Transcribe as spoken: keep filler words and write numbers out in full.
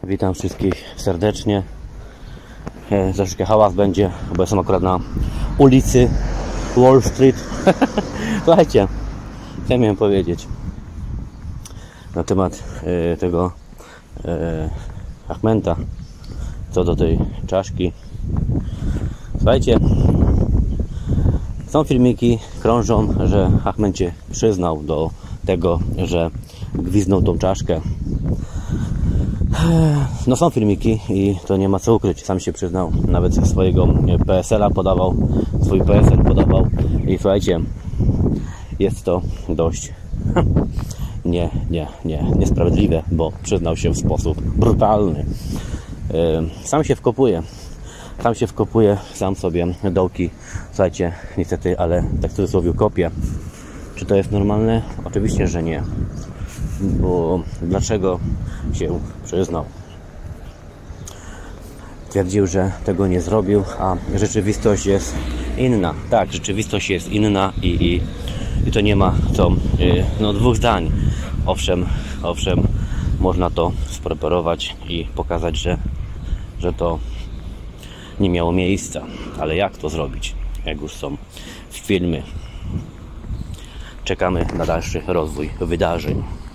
Witam wszystkich serdecznie. E, troszeczkę hałas będzie, bo jestem akurat na ulicy Wall Street. Słuchajcie, co miałem powiedzieć na temat e, tego e, Ahmenta, co do tej czaszki. Słuchajcie, są filmiki, krążą, że Ahmed się przyznał do tego, że gwizdnął tą czaszkę. No są filmiki i to nie ma co ukryć, sam się przyznał, nawet swojego P S L-a podawał, swój P S L podawał i słuchajcie, jest to dość nie, nie, nie, niesprawiedliwe, bo przyznał się w sposób brutalny. Sam się wkopuje, sam się wkopuje, sam sobie dołki, słuchajcie, niestety, ale tak w cudzysłowie kopie. Czy to jest normalne? Oczywiście, że nie. Bo dlaczego się przyznał? Twierdził, że tego nie zrobił, a rzeczywistość jest inna. Tak, rzeczywistość jest inna i, i, i to nie ma co, no, dwóch zdań. Owszem, owszem, można to spreparować i pokazać, że, że to nie miało miejsca. Ale jak to zrobić? Jak już są filmy. Czekamy na dalszy rozwój wydarzeń.